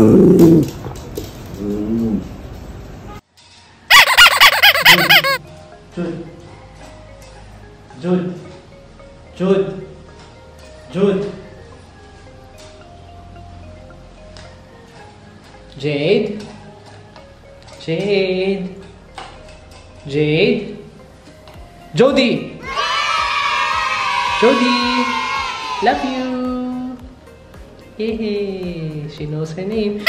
Jude. Jude. Jude. Jade. Jade. Jade. Jodie. Jodie. Love you. Hey, she knows her name.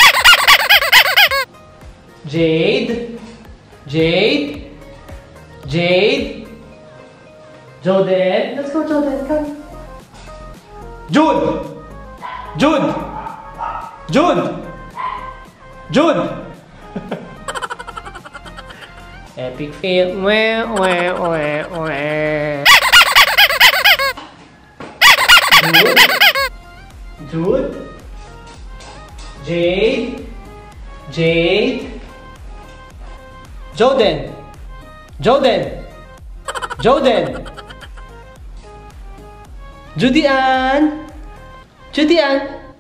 Jade. Jade. Jade. Joden. Let's go, Joden. Come. Jude. Jude. Jude. Jude. Epic fail. Jude. Jude. Jade. Jade. Joden. Joden. Joden. Judian. Judian.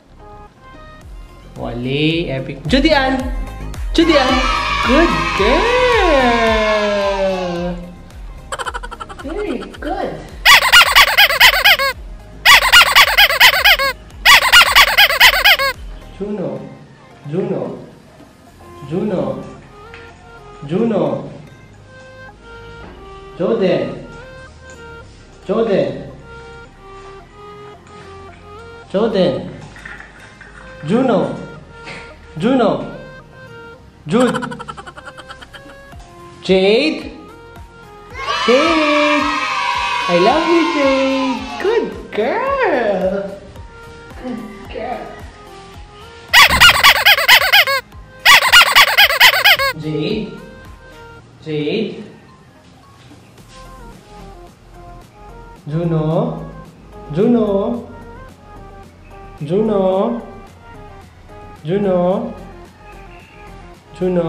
Wally. Epic. Judian. Judian. Good girl. Very good. Juno. Juno. Juno. Juno. Joden. Joden. Joden. Juno. Juno. Jude. Jade. Jade. I love you, Jade. Good girl. Good girl. Jade. Jade. Juno. Juno. Juno. Juno. Juno.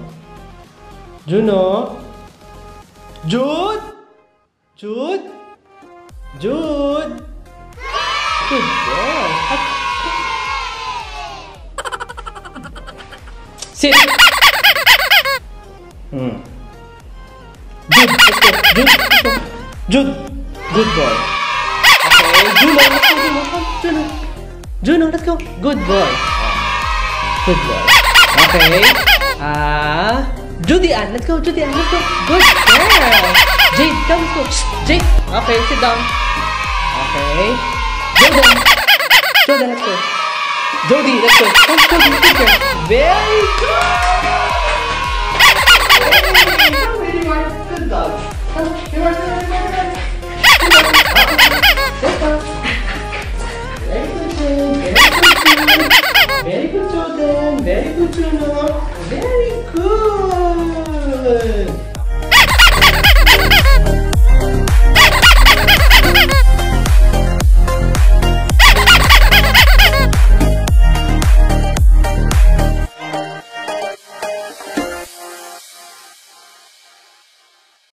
Juno. Jude. Jude. Jude. Good boy. Sit. Jude. Let's go. Jude. Let's go. Jude. Good boy. Okay. Juno. Let's go. Juno. Come. Juno. Juno. Let's go. Good boy. Good boy. Okay. Judian. Let's go. Judian. Let's go. Good girl. Jade. Come. Let's go. Jade. Okay. Sit down. Okay. Joden. Joden. Let's go. Jodie. Let's go. Come. Jodie. Good girl. Very good. Good dog. Come. You are good. Let's go.